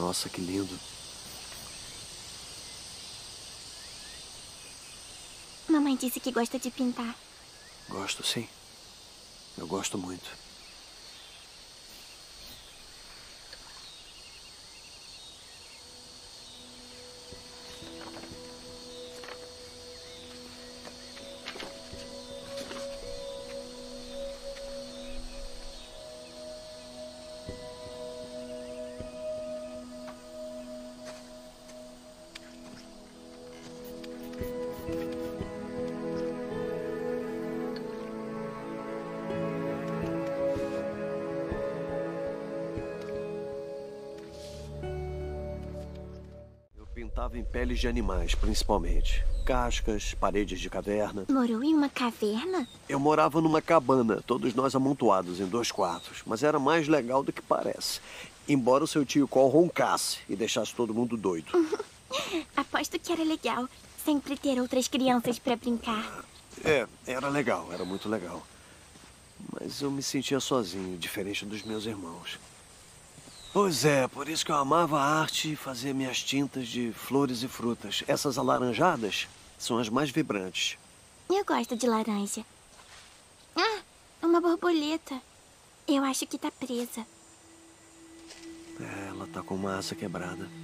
Nossa, que lindo. Mamãe disse que gosta de pintar. Gosto, sim. Eu gosto muito. Pintava em peles de animais, principalmente. Cascas, paredes de caverna. Morou em uma caverna? Eu morava numa cabana, todos nós amontoados em 2 quartos. Mas era mais legal do que parece. Embora o seu tio Cole roncasse e deixasse todo mundo doido. Aposto que era legal. Sempre ter outras crianças pra brincar. Era legal, era muito legal. Mas eu me sentia sozinho, diferente dos meus irmãos. Pois é, por isso que eu amava a arte e fazia minhas tintas de flores e frutas. Essas alaranjadas são as mais vibrantes. Eu gosto de laranja. Ah, uma borboleta. Eu acho que tá presa. Ela tá com uma asa quebrada.